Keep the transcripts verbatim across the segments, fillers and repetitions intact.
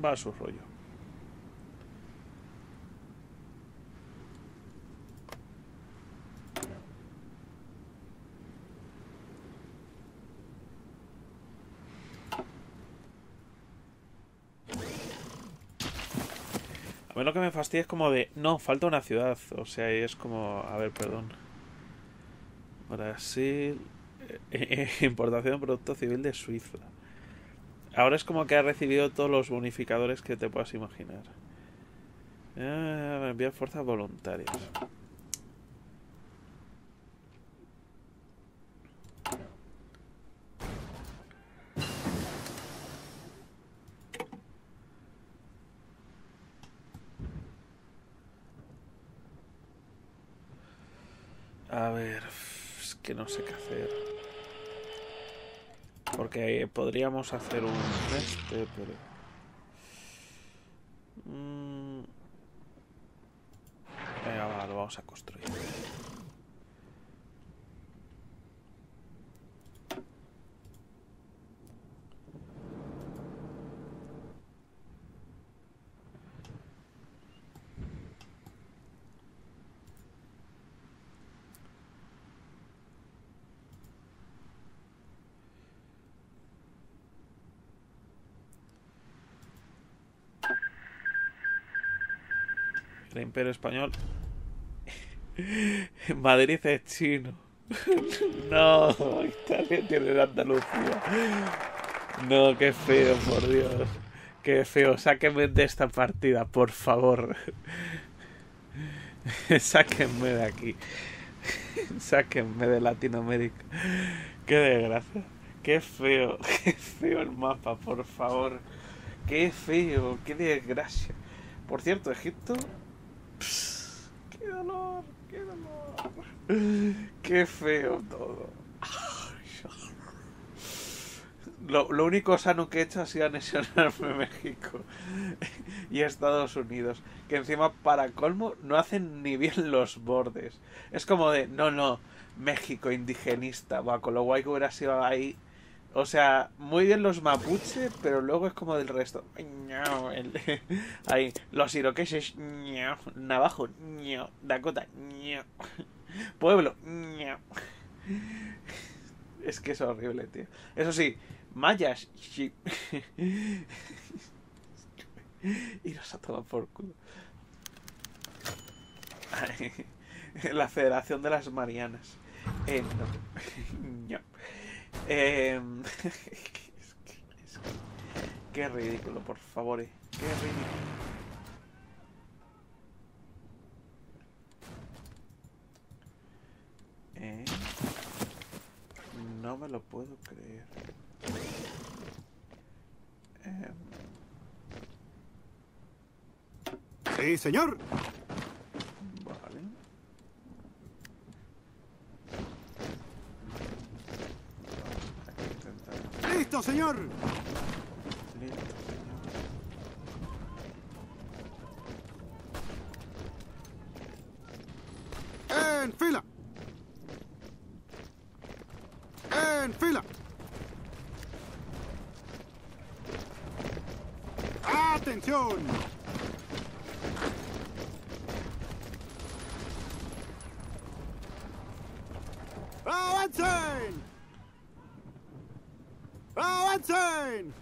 va a su rollo. A mí lo que me fastidia es como de... No, falta una ciudad. O sea, es como... A ver, perdón. Brasil... eh, eh, importación de producto civil de Suiza. Ahora es como que ha recibido todos los bonificadores que te puedas imaginar. Eh, enviar fuerzas voluntarias. A ver... Es que no sé qué hacer. Porque podríamos hacer un este, pero... Mm, venga, va, lo vamos a construir. El Imperio Español. Madrid es chino. No, Italia tiene Andalucía. No, qué feo, por Dios. Qué feo. Sáquenme de esta partida, por favor. Sáquenme de aquí. Sáquenme de Latinoamérica. Qué desgracia. Qué feo. Qué feo el mapa, por favor. Qué feo. Qué desgracia. Por cierto, Egipto... Pss, qué dolor. Qué dolor. Qué feo todo. Lo, lo único sano que he hecho ha sido anexionarme México y Estados Unidos. Que encima, para colmo, no hacen ni bien los bordes. Es como de, no, no, México indigenista. Buah, con lo guay que hubiera sido ahí. O sea, muy bien los mapuche, pero luego es como del resto. Ahí, los iroqueses, Navajo, Dakota, Pueblo. Es que es horrible, tío. Eso sí, mayas. Sí. Iros a tomar por culo. La Federación de las Marianas. Eh, no. No. Eh, es que, es que, qué ridículo, por favor. Eh. Qué ridículo. Eh, no me lo puedo creer. Eh, Sí, señor. vale. Hay que intentar. Listo, señor. Listo, señor. En fila. En fila. Atención. ¡Avancen! ¡Avancen!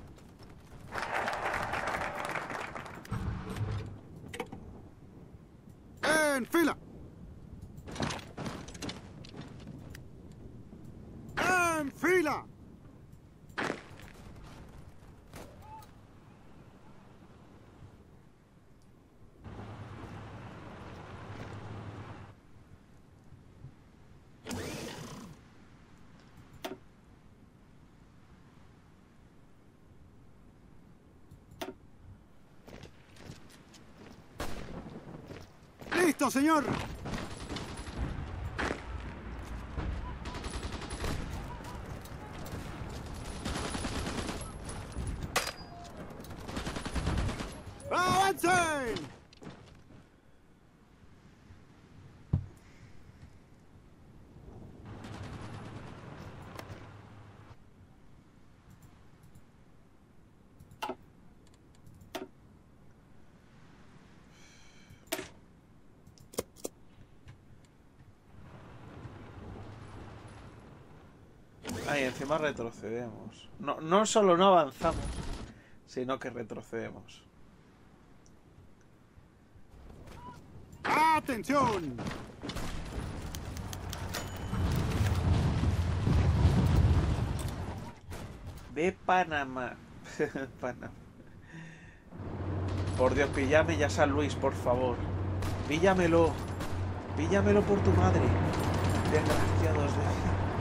En fila. En fila. Listo, señor. ¡Avancen! encima retrocedemos. No, no solo no avanzamos, sino que retrocedemos. ¡Atención! De Panamá. Panamá. Por Dios, píllame ya San Luis, por favor. Píllamelo. Píllamelo por tu madre. Desgraciados de...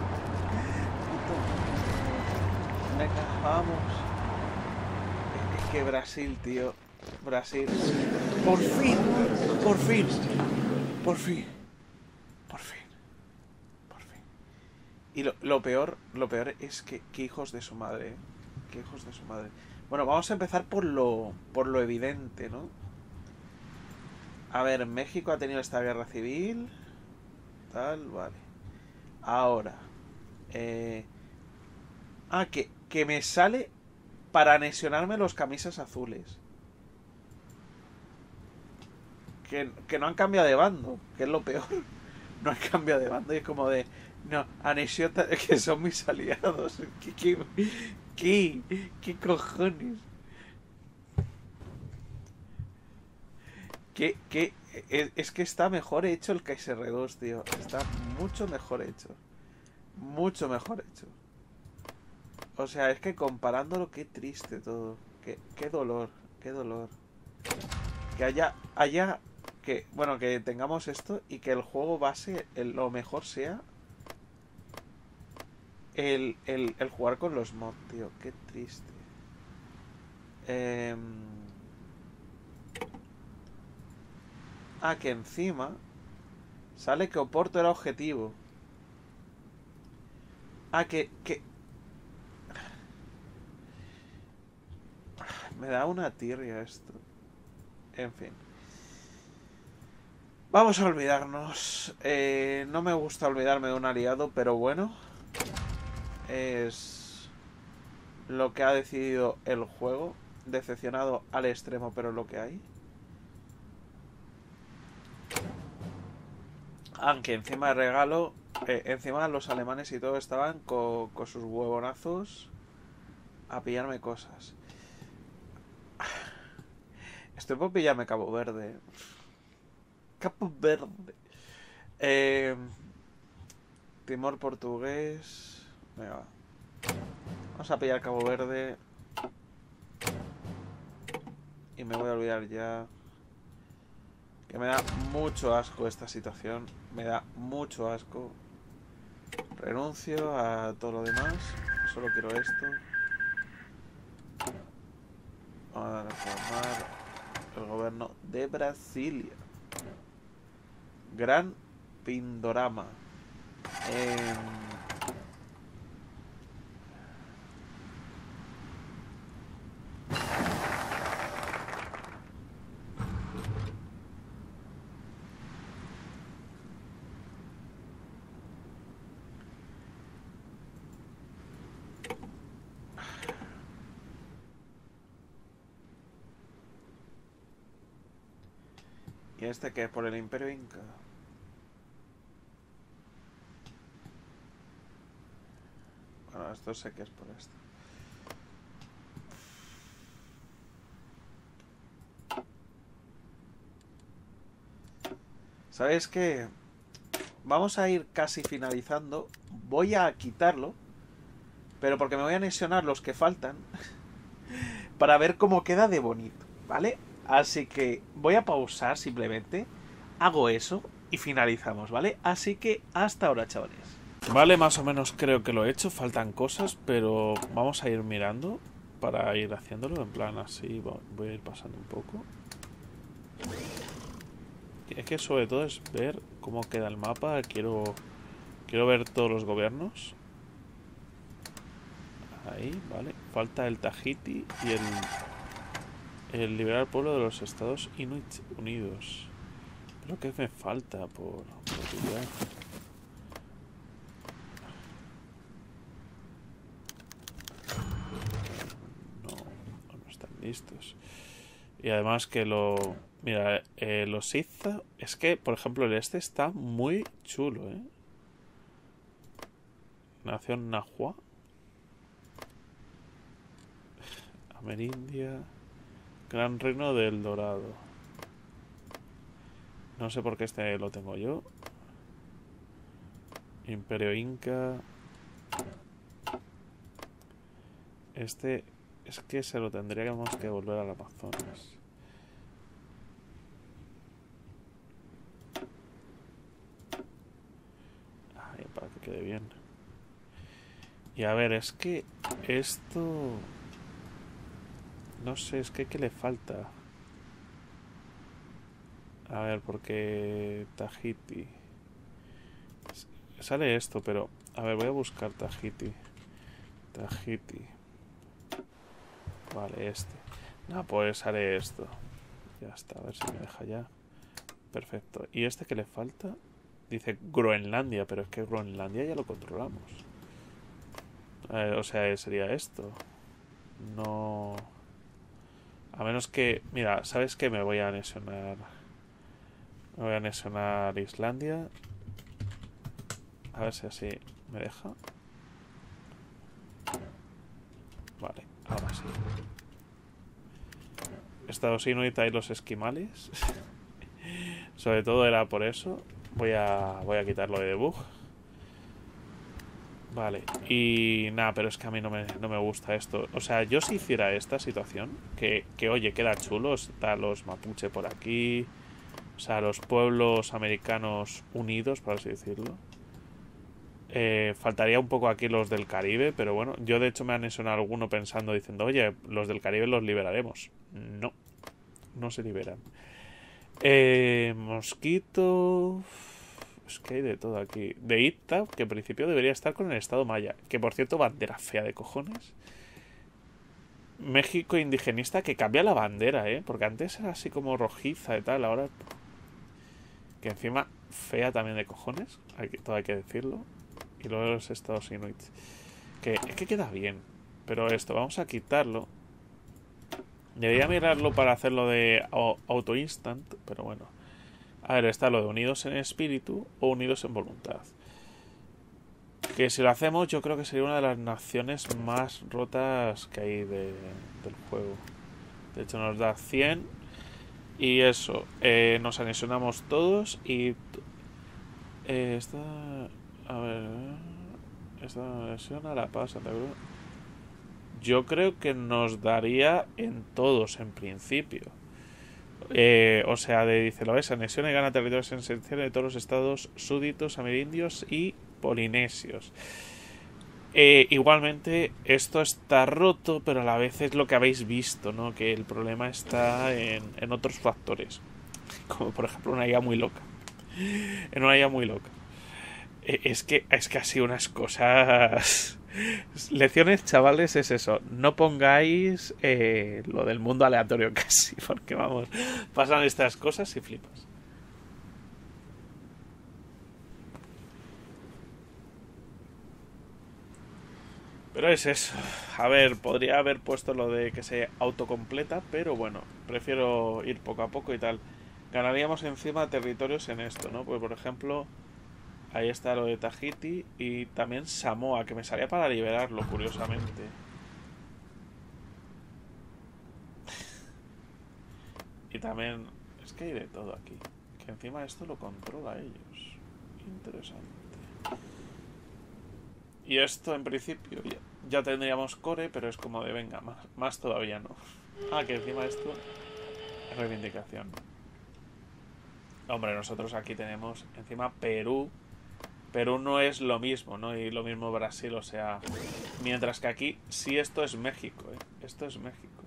Venga, vamos. Es que Brasil, tío. Brasil. Por fin. Por fin. Por fin. Por fin. Por fin. Y lo, lo peor, lo peor es que, que hijos de su madre, ¿eh? Que hijos de su madre. Bueno, vamos a empezar por lo, por lo evidente, ¿no? A ver, México ha tenido esta guerra civil. Tal, vale. Ahora. Eh... Ah, que, que me sale para anexionarme los camisas azules. Que, que no han cambiado de bando, que es lo peor. No han cambiado de bando y es como de... No, anexión, que son mis aliados. ¿Qué, qué, qué, qué cojones? ¿Qué, qué? Es, es que está mejor hecho el K S R dos, tío. Está mucho mejor hecho. Mucho mejor hecho. O sea, es que comparándolo, qué triste todo. Qué, qué dolor, qué dolor. Que haya, haya, que, bueno, que tengamos esto y que el juego base, el, lo mejor sea el, el, el jugar con los mods, tío. Qué triste. Eh... Ah, que encima sale que Oporto era objetivo. Ah, que, que... Me da una tirria esto. En fin. Vamos a olvidarnos. Eh, no me gusta olvidarme de un aliado, pero bueno. Es lo que ha decidido el juego. Decepcionado al extremo, pero lo que hay. Aunque encima de regalo, eh, encima los alemanes y todo estaban con, con sus huevonazos a pillarme cosas. Estoy por pillarme Cabo Verde. Cabo Verde. Eh, Timor portugués. Venga. Vamos a pillar Cabo Verde. Y me voy a olvidar ya. Que me da mucho asco esta situación. Me da mucho asco. Renuncio a todo lo demás. Solo quiero esto. Vamos a reformar el gobierno de Brasilia. Gran Pindorama. Eh... ¿Y este qué? ¿Por el Imperio Inca? Bueno, esto sé que es por esto. ¿Sabéis qué? Vamos a ir casi finalizando. Voy a quitarlo, pero porque me voy a anexionar los que faltan para ver cómo queda de bonito, ¿vale? Así que voy a pausar simplemente, hago eso y finalizamos, ¿vale? Así que hasta ahora, chavales. Vale, más o menos creo que lo he hecho, faltan cosas, pero vamos a ir mirando para ir haciéndolo, en plan así, voy a ir pasando un poco. Es que sobre todo es ver cómo queda el mapa, quiero, quiero ver todos los gobiernos. Ahí, vale, falta el Tahiti y el... El liberar al pueblo de los Estados Inuit Unidos. Pero ¿qué me falta por, por liberar? No, no están listos. Y además que lo... Mira, eh, los Iza... Es que, por ejemplo, el este está muy chulo, ¿eh? Nación Nahua. Amerindia. Gran Reino del Dorado. No sé por qué este lo tengo yo. Imperio Inca. Este es que se lo tendríamos que volver al Amazonas. Ay, para que quede bien. Y a ver, es que esto... No sé, es que ¿qué le falta? A ver, porque... Tahiti... Sale esto, pero... A ver, voy a buscar Tahiti. Tahiti. Vale, este. No, pues haré esto. Ya está, a ver si me deja ya. Perfecto. ¿Y este que le falta? Dice Groenlandia, pero es que Groenlandia ya lo controlamos. Eh, o sea, sería esto. No... A menos que... Mira, ¿sabes qué? Me voy a anexionar... Me voy a anexionar Islandia. A ver si así me deja. Vale, ahora sí. Estados Inuit y los esquimales. Sobre todo era por eso. Voy a, voy a quitarlo de debug. Vale, y nada, pero es que a mí no me, no me gusta esto. O sea, yo si hiciera esta situación, que, que oye, queda chulo, está los mapuche por aquí, o sea, los pueblos americanos unidos, por así decirlo. Eh, faltaría un poco aquí los del Caribe, pero bueno, yo de hecho me han anexionado alguno pensando, diciendo, oye, los del Caribe los liberaremos. No, no se liberan. Eh, mosquito... Es que hay de todo aquí. De Ita, que en principio debería estar con el estado maya. Que por cierto, bandera fea de cojones. México indigenista, que cambia la bandera, ¿eh? Porque antes era así como rojiza y tal. Ahora... Que encima fea también de cojones. Hay que, todo hay que decirlo. Y luego los estados inuit. Que es que queda bien. Pero esto, vamos a quitarlo. Debería mirarlo para hacerlo de auto instant. Pero bueno. A ver, está lo de unidos en espíritu o unidos en voluntad. Que si lo hacemos, yo creo que sería una de las naciones más rotas que hay de, del juego. De hecho, nos da cien. Y eso, eh, nos anexionamos todos. Y eh, esta. A ver. Esta anexión a La Paz, Santa Cruz. Yo creo que nos daría en todos, en principio. Eh, o sea, de, dice, lo ves, anexiona y gana territorios esenciales de todos los estados súditos, amerindios y polinesios. Eh, igualmente, esto está roto, pero a la vez es lo que habéis visto, ¿no? Que el problema está en, en otros factores. Como por ejemplo una I A muy loca. En una I A muy loca. Eh, es que es casi unas cosas... Lecciones, chavales, es eso. No pongáis eh, lo del mundo aleatorio casi, porque vamos, pasan estas cosas y flipas. Pero es eso. A ver, podría haber puesto lo de que se autocompleta, pero bueno, prefiero ir poco a poco y tal. Ganaríamos encima territorios en esto, ¿no? Pues por ejemplo... Ahí está lo de Tahiti y también Samoa, que me salía para liberarlo, curiosamente. Y también... Es que hay de todo aquí. Que encima esto lo controla ellos. Interesante. Y esto en principio ya, ya tendríamos core, pero es como de venga, más, más todavía no. Ah, que encima esto es reivindicación. Hombre, nosotros aquí tenemos encima Perú. Perú no es lo mismo, ¿no? Y lo mismo Brasil, o sea... Mientras que aquí sí esto es México, ¿eh? Esto es México.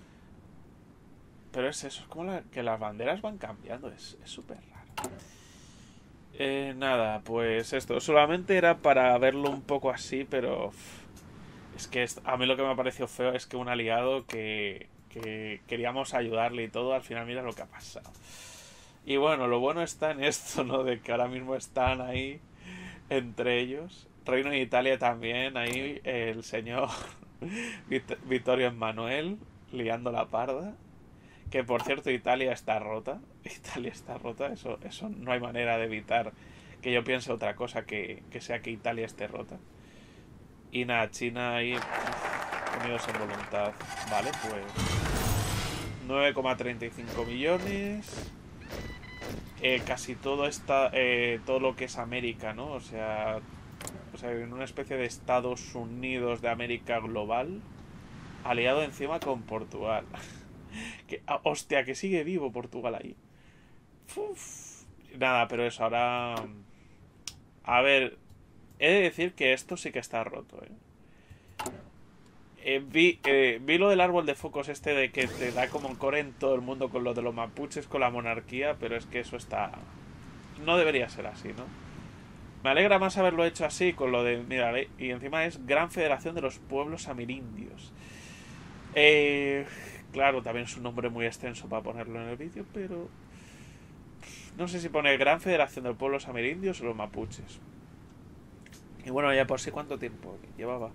Pero es eso, es como la, que las banderas van cambiando, es súper raro. Eh, nada, pues esto, solamente era para verlo un poco así, pero... Es que esto, a mí lo que me ha parecido feo es que un aliado que, que queríamos ayudarle y todo, al final mira lo que ha pasado. Y bueno, lo bueno está en esto, ¿no? De que ahora mismo están ahí... Entre ellos, Reino de Italia también, ahí el señor Vittorio Emanuele liando la parda. Que por cierto, Italia está rota. Italia está rota, eso, eso no hay manera de evitar que yo piense otra cosa que, que sea que Italia esté rota. Y nada, China ahí... unidos en voluntad. Vale, pues nueve coma treinta y cinco millones. Eh, casi todo está, eh, todo lo que es América, ¿no? O sea, o sea, en una especie de Estados Unidos de América global, aliado encima con Portugal. que, ah, hostia, que sigue vivo Portugal ahí. Uf. Nada, pero eso, ahora... A ver, he de decir que esto sí que está roto, ¿eh? Eh, vi, eh, vi lo del árbol de focos este de que te da como core en todo el mundo con lo de los mapuches, con la monarquía, pero es que eso está... No debería ser así, ¿no? Me alegra más haberlo hecho así con lo de... Mira, y encima es Gran Federación de los Pueblos Amerindios. Eh, claro, también es un nombre muy extenso para ponerlo en el vídeo, pero... No sé si pone Gran Federación de los Pueblos Amerindios o los mapuches. Y bueno, ya por sí cuánto tiempo llevaba.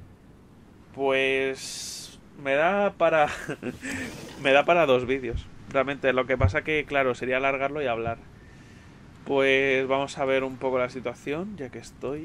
Pues me da para me da para dos vídeos. Realmente lo que pasa que, claro, sería alargarlo y hablar. Pues vamos a ver un poco la situación, ya que estoy.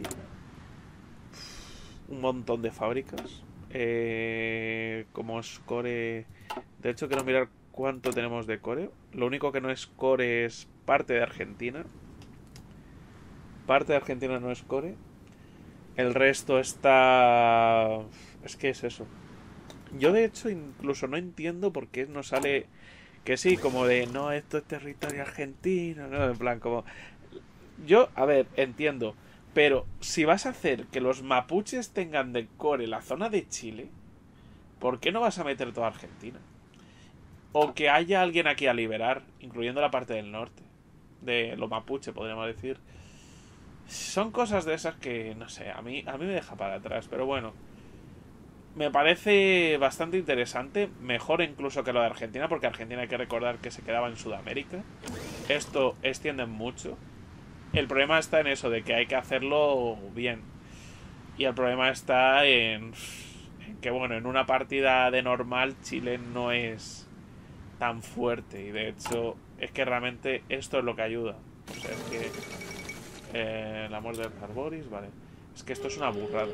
Un montón de fábricas. Eh, como es core... De hecho, quiero mirar cuánto tenemos de core. Lo único que no es core es parte de Argentina. Parte de Argentina no es core. El resto está... Es que es eso. Yo de hecho incluso no entiendo por qué no sale... Que sí, como de... No, esto es territorio argentino. No, en plan, como... Yo, a ver, entiendo. Pero si vas a hacer que los mapuches tengan de core la zona de Chile, ¿por qué no vas a meter toda Argentina? O que haya alguien aquí a liberar, incluyendo la parte del norte. De los mapuches, podríamos decir. Son cosas de esas que, no sé, a mí, a mí me deja para atrás. Pero bueno, me parece bastante interesante. Mejor incluso que lo de Argentina, porque Argentina hay que recordar que se quedaba en Sudamérica. Esto extiende mucho. El problema está en eso, de que hay que hacerlo bien. Y el problema está en, en que, bueno, en una partida de normal Chile no es tan fuerte. Y de hecho, es que realmente esto es lo que ayuda. O sea, es que... Eh, la muerte del Carboris, vale. Es que esto es una burrada.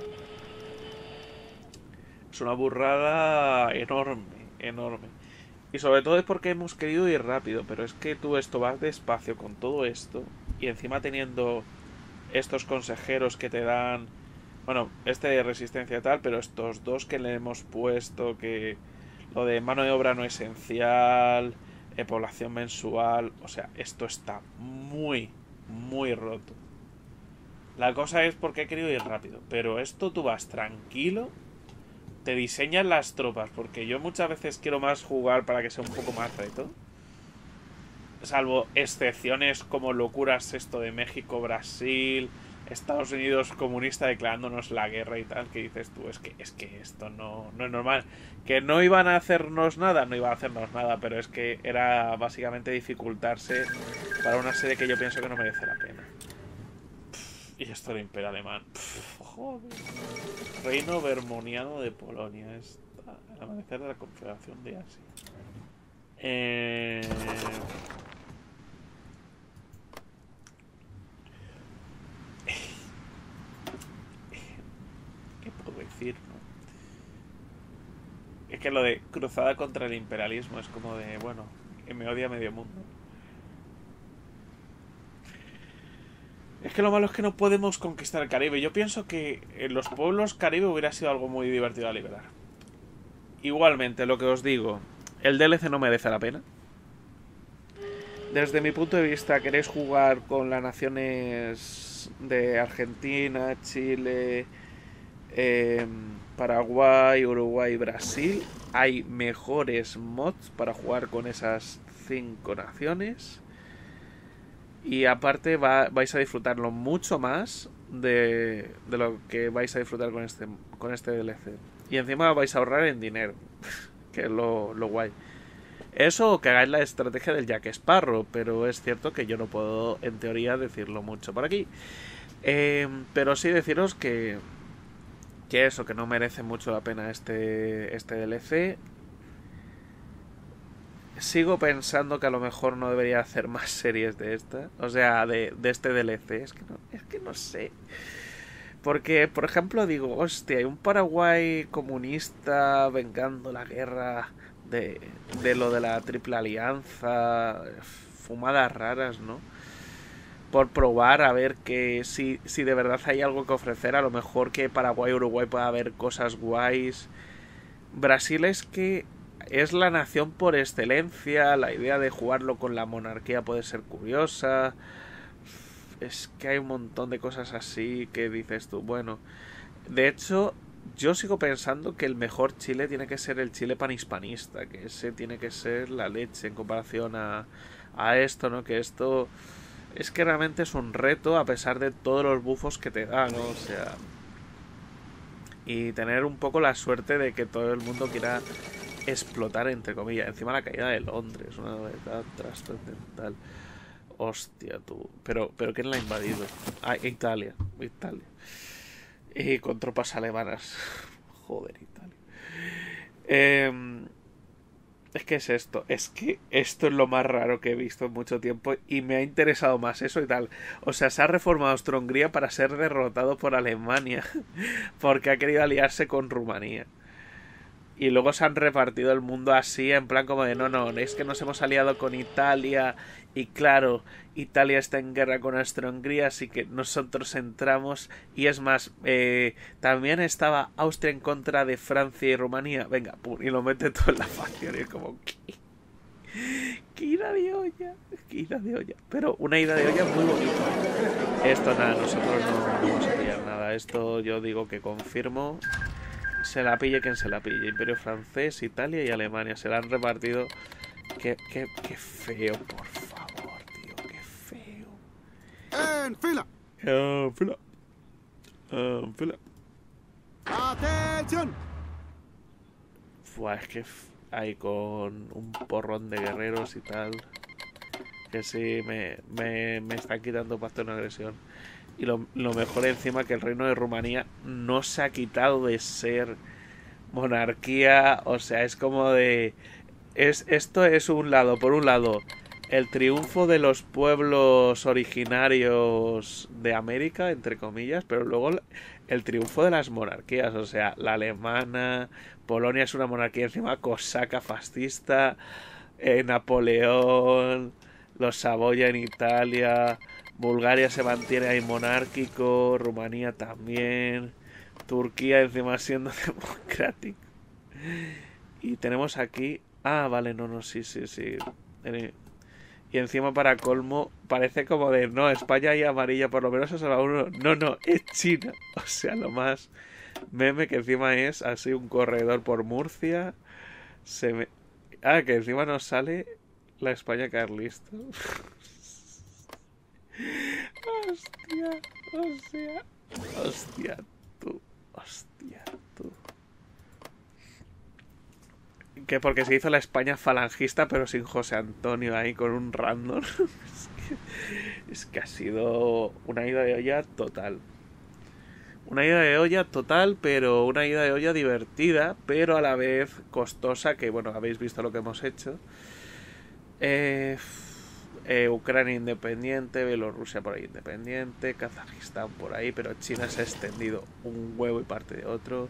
Es una burrada enorme, enorme. Y sobre todo es porque hemos querido ir rápido. Pero es que tú esto vas despacio con todo esto. Y encima teniendo estos consejeros que te dan... Bueno, este de resistencia y tal, pero estos dos que le hemos puesto, que lo de mano de obra no esencial, eh, población mensual... O sea, esto está muy, muy roto. La cosa es porque he querido ir rápido. Pero esto tú vas tranquilo, te diseñas las tropas, porque yo muchas veces quiero más jugar para que sea un poco más reto. Salvo excepciones como locuras esto de México, Brasil, Estados Unidos comunista declarándonos la guerra y tal, que dices tú, es que es que esto no, no es normal. Que no iban a hacernos nada, no iban a hacernos nada, pero es que era básicamente dificultarse para una serie que yo pienso que no merece la pena. Y esto del Imperio Alemán. Pff, joder. Reino Vermoniano de Polonia. Está el amanecer de la Confederación de Asia. Eh... ¿Qué puedo decir, no? Es que lo de cruzada contra el imperialismo es como de, bueno, que me odia medio mundo. Es que lo malo es que no podemos conquistar el Caribe. Yo pienso que en los pueblos Caribe hubiera sido algo muy divertido a liberar. Igualmente, lo que os digo, el D L C no merece la pena. Desde mi punto de vista, queréis jugar con las naciones de Argentina, Chile, eh, Paraguay, Uruguay y Brasil. Hay mejores mods para jugar con esas cinco naciones. Y aparte va, vais a disfrutarlo mucho más de, de lo que vais a disfrutar con este, con este D L C. Y encima vais a ahorrar en dinero, que es lo, lo guay. Eso o que hagáis la estrategia del Jack Sparrow, pero es cierto que yo no puedo, en teoría, decirlo mucho por aquí. Eh, pero sí deciros que, que eso, que no merece mucho la pena este, este D L C. Sigo pensando que a lo mejor no debería hacer más series de esta. O sea, de, de este D L C. Es que no, es que no sé. Porque, por ejemplo, digo, hostia, hay un Paraguay comunista vengando la guerra de, de lo de la Triple Alianza, fumadas raras, ¿no? Por probar a ver que si, si de verdad hay algo que ofrecer, a lo mejor que Paraguay y Uruguay pueda haber cosas guays. Brasil es que es la nación por excelencia, la idea de jugarlo con la monarquía puede ser curiosa. Es que hay un montón de cosas así que dices tú, bueno, de hecho yo sigo pensando que el mejor Chile tiene que ser el Chile panhispanista, que ese tiene que ser la leche en comparación a, a esto, ¿no? Que esto es que realmente es un reto a pesar de todos los bufos que te da, ¿no? O sea, y tener un poco la suerte de que todo el mundo quiera explotar, entre comillas. Encima la caída de Londres, una novedad trascendental. Hostia, tú. Pero, pero ¿quién la ha invadido? Ah, Italia. Italia. Y con tropas alemanas. Joder, Italia. Eh, es que es esto. Es que esto es lo más raro que he visto en mucho tiempo. Y me ha interesado más eso y tal. O sea, se ha reformado Austria-Hungría para ser derrotado por Alemania. Porque ha querido aliarse con Rumanía. Y luego se han repartido el mundo así, en plan como de, no, no, es que nos hemos aliado con Italia y claro, Italia está en guerra con Austria-Hungría, así que nosotros entramos y es más, eh, también estaba Austria en contra de Francia y Rumanía, venga, pum, y lo mete todo en la facción y es como, ¿qué? ¿Qué ida de olla? ¿Qué ida de olla? Pero una ida de olla muy bonita. Esto nada, nosotros no, no vamos a pillar nada, esto yo digo que confirmo. Se la pille quien se la pille. Imperio francés, Italia y Alemania. Se la han repartido. Qué, qué, qué feo, por favor, tío. Qué feo. En fila. En fila. En fila. Atención. Fua, es que hay con un porrón de guerreros y tal. Que sí, me, me, me están quitando para hacer una agresión. Y lo, lo mejor encima que el reino de Rumanía no se ha quitado de ser monarquía. O sea, es como de... Es, esto es un lado, por un lado, el triunfo de los pueblos originarios de América, entre comillas, pero luego el triunfo de las monarquías. O sea, la alemana, Polonia es una monarquía encima cosaca fascista, eh, Napoleón, los Saboya en Italia... Bulgaria se mantiene ahí monárquico, Rumanía también, Turquía encima siendo democrático. Y tenemos aquí... Ah, vale, no, no, sí, sí, sí. Y encima para colmo, parece como de... No, España y amarilla, por lo menos es a uno. No, no, es China. O sea, lo más meme que encima es así un corredor por Murcia. Se me... Ah, que encima nos sale la España carlista. Hostia, hostia, hostia, tú, hostia, tú. Que porque se hizo la España falangista, pero sin José Antonio ahí con un random. Es que, es que ha sido una ida de olla total. Una ida de olla total, pero una ida de olla divertida, pero a la vez costosa, que bueno, habéis visto lo que hemos hecho. Eh... Eh, Ucrania independiente, Bielorrusia por ahí independiente, Kazajistán por ahí, pero China se ha extendido un huevo y parte de otro.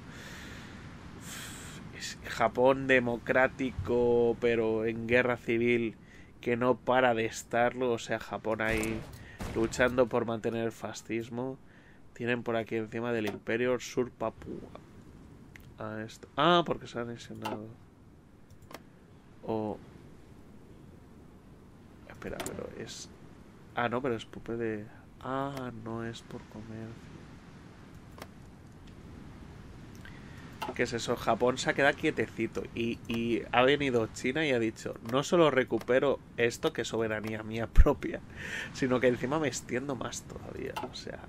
Japón democrático, pero en guerra civil, que no para de estarlo. O sea, Japón ahí luchando por mantener el fascismo. Tienen por aquí encima del Imperio Sur Papúa. Ah, esto. Ah, porque se han anexionado. O... Espera, pero es... Ah, no, pero es pupe de... Ah, no es por comercio. ¿Qué es eso? Japón se ha quedado quietecito y, y ha venido China y ha dicho, no solo recupero esto, que es soberanía mía propia, sino que encima me extiendo más todavía. O sea,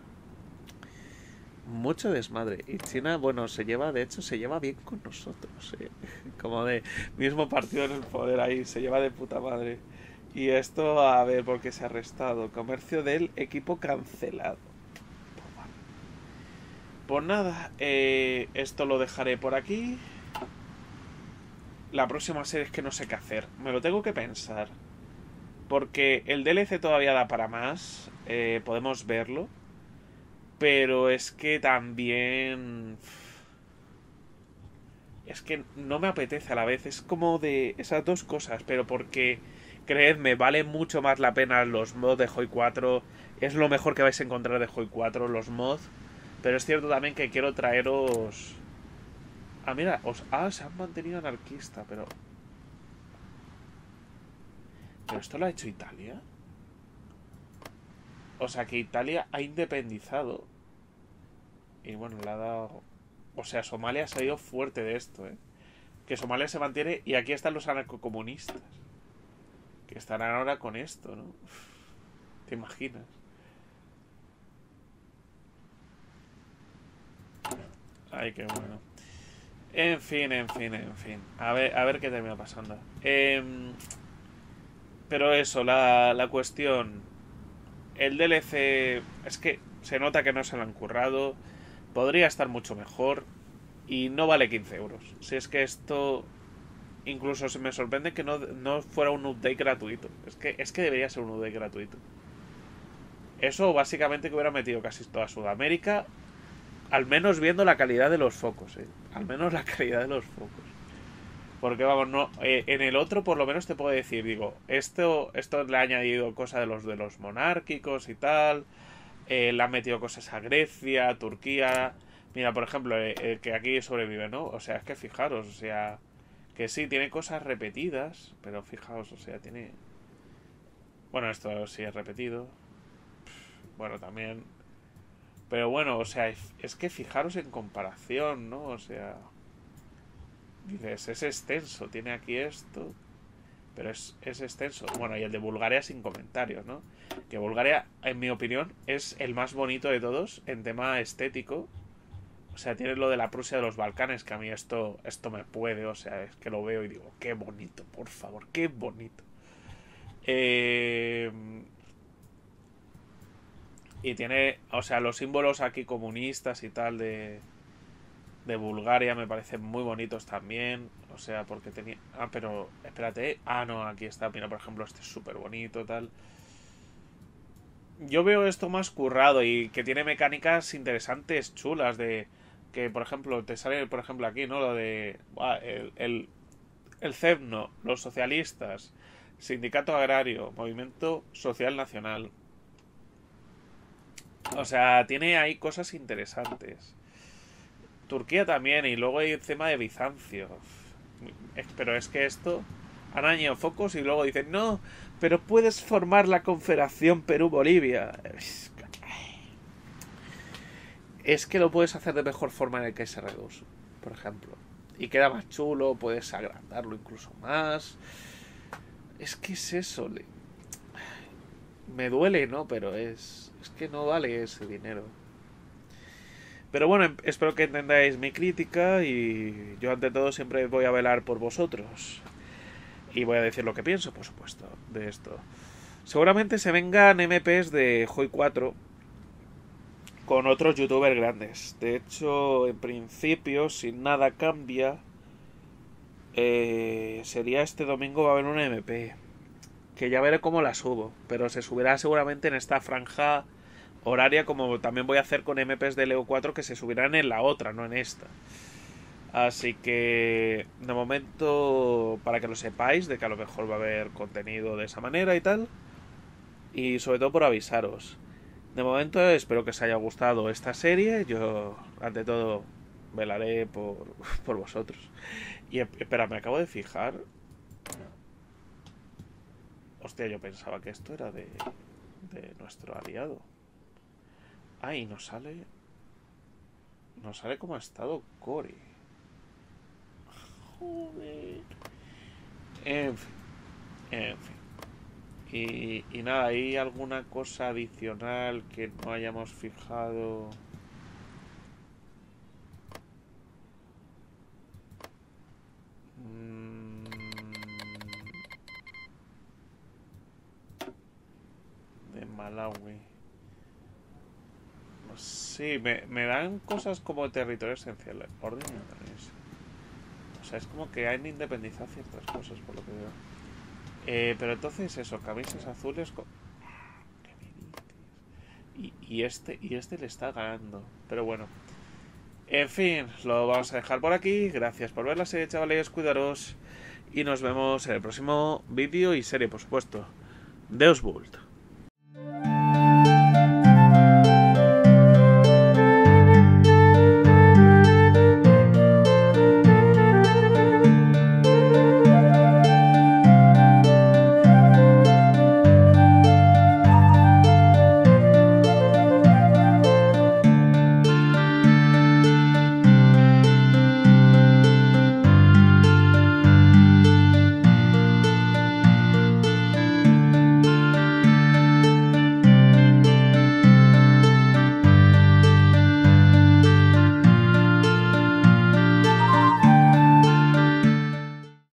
mucho desmadre. Y China, bueno, se lleva, de hecho, se lleva bien con nosotros, ¿eh? Como de mismo partido en el poder ahí, se lleva de puta madre. Y esto, a ver, ¿por qué se ha arrestado? Comercio del equipo cancelado. Pues nada, eh, esto lo dejaré por aquí. La próxima serie es que no sé qué hacer. Me lo tengo que pensar. Porque el D L C todavía da para más. Eh, podemos verlo. Pero es que también... Es que no me apetece a la vez. Es como de esas dos cosas. Pero porque, creedme, vale mucho más la pena los mods de Hoi cuatro. Es lo mejor que vais a encontrar de Hoi cuatro, los mods. Pero es cierto también que quiero traeros... Ah, mira, os... ah, se han mantenido anarquista, pero... ¿Pero esto lo ha hecho Italia? O sea, que Italia ha independizado. Y bueno, le ha dado... O sea, Somalia ha salido fuerte de esto, ¿eh? Que Somalia se mantiene y aquí están los anarcocomunistas. Que estarán ahora con esto, ¿no? ¿Te imaginas? Ay, qué bueno. En fin, en fin, en fin. A ver, a ver qué termina pasando. Eh, pero eso, la, la cuestión... El D L C... Es que se nota que no se lo han currado. Podría estar mucho mejor. Y no vale quince euros. Si es que esto... Incluso se me sorprende que no, no fuera un update gratuito. Es que, es que debería ser un update gratuito. Eso básicamente que hubiera metido casi toda Sudamérica. Al menos viendo la calidad de los focos, ¿eh? Al menos la calidad de los focos. Porque vamos, no, eh, en el otro por lo menos te puedo decir, digo, esto, esto le ha añadido cosas de los de los monárquicos y tal. Eh, le han metido cosas a Grecia, a Turquía. Mira, por ejemplo, eh, eh, que aquí sobrevive, ¿no? O sea, es que fijaros, o sea, que sí, tiene cosas repetidas, pero fijaos, o sea, tiene... Bueno, esto sí es repetido. Bueno, también... Pero bueno, o sea, es que fijaros en comparación, ¿no? O sea... Dices, es extenso, tiene aquí esto... Pero es, es extenso. Bueno, y el de Bulgaria sin comentarios, ¿no? Que Bulgaria, en mi opinión, es el más bonito de todos en tema estético. O sea, tiene lo de la Prusia de los Balcanes, que a mí esto, esto me puede, o sea, es que lo veo y digo, qué bonito, por favor, qué bonito. Eh... Y tiene, o sea, los símbolos aquí comunistas y tal de, de Bulgaria me parecen muy bonitos también. O sea, porque tenía... Ah, pero espérate. Ah, no, aquí está. Mira, por ejemplo, este es súper bonito, tal. Yo veo esto más currado y que tiene mecánicas interesantes, chulas, de... Que, por ejemplo, te sale, por ejemplo, aquí, ¿no? Lo de... El, el, el C E B N O, los socialistas, Sindicato Agrario, Movimiento Social Nacional. O sea, tiene ahí cosas interesantes. Turquía también, y luego hay el tema de Bizancio. Pero es que esto... Han añadido focos y luego dicen, no, pero puedes formar la Confederación Perú-Bolivia. Es que lo puedes hacer de mejor forma en el K S R dos, por ejemplo. Y queda más chulo, puedes agrandarlo incluso más. Es que es eso. Me duele, ¿no? Pero es... Es que no vale ese dinero. Pero bueno, espero que entendáis mi crítica y yo ante todo siempre voy a velar por vosotros. Y voy a decir lo que pienso, por supuesto, de esto. Seguramente se vengan M Ps de Hoi cuatro con otros youtubers grandes. De hecho, en principio, si nada cambia, eh, sería este domingo va a haber una M P. Que ya veré cómo la subo. Pero se subirá seguramente en esta franja horaria, como también voy a hacer con M Ps de Leo cuatro, que se subirán en la otra, no en esta. Así que, de momento, para que lo sepáis, de que a lo mejor va a haber contenido de esa manera y tal. Y sobre todo por avisaros. De momento, espero que os haya gustado esta serie. Yo, ante todo, velaré por, por vosotros. Y espera, me acabo de fijar. Hostia, yo pensaba que esto era de, de nuestro aliado. Ah, y nos sale... Nos sale como ha estado Cory. Joder. En fin. En fin. Y, y nada, ¿hay alguna cosa adicional que no hayamos fijado? Mm. De Malawi. Sí, me, me dan cosas como territorio esencial. Orden y organización. O sea, es como que han independizado ciertas cosas, por lo que veo. Eh, pero entonces eso, camisas azules con... ¿Qué me dices? Y, y este, y este le está ganando. Pero bueno. En fin, lo vamos a dejar por aquí. Gracias por ver la serie, chavales. Cuidaros. Y nos vemos en el próximo vídeo y serie, por supuesto. Deus Vult.